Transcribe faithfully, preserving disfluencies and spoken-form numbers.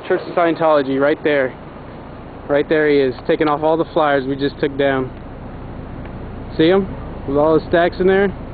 Church of Scientology right there. Right there he is, taking off all the flyers we just took down. See him? With all the stacks in there?